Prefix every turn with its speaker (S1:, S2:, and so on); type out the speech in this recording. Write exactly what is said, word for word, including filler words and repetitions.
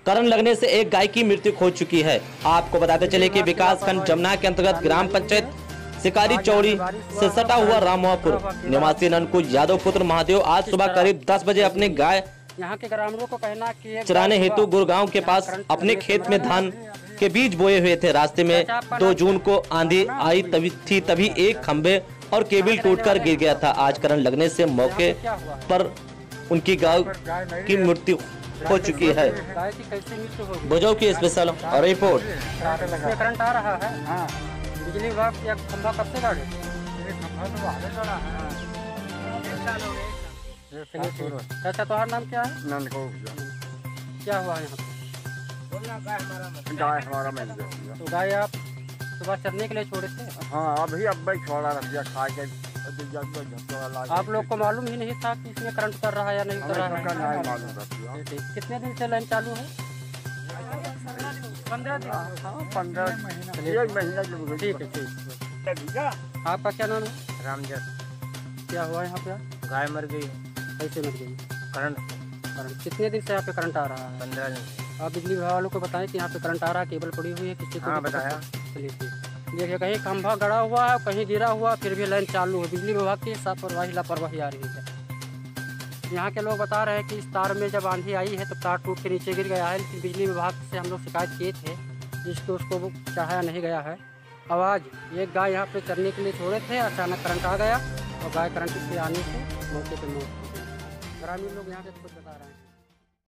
S1: Current लगने से एक गाय की मृत्यु हो चुकी है। आपको बताते चले कि विकासखंड जमुना के अंतर्गत ग्राम पंचायत शिकारी चौड़ी से सटा हुआ रामोपुर निवासी ननकू यादव पुत्र महादेव आज सुबह करीब दस बजे अपने गाय
S2: यहाँ के ग्रामीणों को कहना कि
S1: चराने हेतु गुड़गांव के पास अपने खेत में धान के बीज बोए हुए थे। रास्ते में दो जून को आंधी आई तभी थी तभी एक खंबे और केबल टूटकर गिर गया था। आज करंट लगने से मौके पर उनकी गाय की मृत्यु हो चुकी है। बुझाऊ की स्पेशल रिपोर्ट।
S2: करंट आ रहा है, बिजली विभाग का खंभा कब से गाड़े? चाचा तुम्हारा नाम क्या है?
S3: नंदको।
S2: क्या हुआ यहाँ पे?
S3: गाय हमारा मिल गया।
S2: तो गाय आप सुबह चरने के लिए छोड़े थे?
S3: हाँ अभी अब भाई छोड़ा रख दिया खा के।
S2: आप लोग को मालूम ही नहीं था कि इसमें करंट कर रहा है या नहीं कर रहा है? कितने दिन से लाइन चालू है? पंद्रह दिन।
S3: हाँ पंद्रह महीना एक महीना।
S2: ठीक है ठीक। आपका क्या नाम है?
S4: रामजत।
S2: क्या हुआ यहाँ पे?
S4: गाय मर गई।
S2: कैसे मर गई?
S4: करंट।
S2: करंट कितने दिन से यहाँ पे करंट आ रहा है?
S4: पंद्रह दिन।
S2: आप बिजली विभाग वालों को बताएं कि यहाँ पे करंट आ रहा है, केबल पड़ी हुई है, किसी को
S4: हाँ बताया।
S2: चलिए ठीक। देखिए कहीं खंभा गड़ा हुआ है, कहीं गिरा हुआ, फिर भी लाइन चालू है। बिजली विभाग की लापरवाही लापरवाही आ रही है। यहाँ के लोग बता रहे हैं कि इस तार में जब आंधी आई है तो तार टूट के नीचे गिर गया है, लेकिन बिजली विभाग से हम लोग शिकायत किए थे जिसको उसको वो चढ़ाया नहीं गया है। आवाज़ एक गाय यहाँ पे चरने के लिए छोड़े थे, अचानक करंट आ गया और गाय करंट से आने से मौके पर मौत हो गई। ग्रामीण लोग यहाँ के खुद बता रहे हैं।